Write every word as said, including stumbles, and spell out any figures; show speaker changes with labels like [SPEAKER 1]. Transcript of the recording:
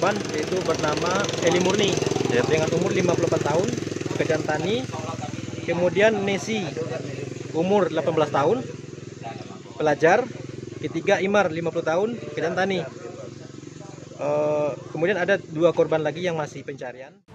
[SPEAKER 1] korban, yaitu bernama Eli Murni
[SPEAKER 2] Yep.
[SPEAKER 1] dengan umur lima puluh empat tahun, pekerjaan tani. Kemudian Nesi umur delapan belas tahun, pelajar. Ketiga Imar lima puluh tahun, pekerjaan tani. Uh, kemudian ada dua korban lagi yang masih pencarian.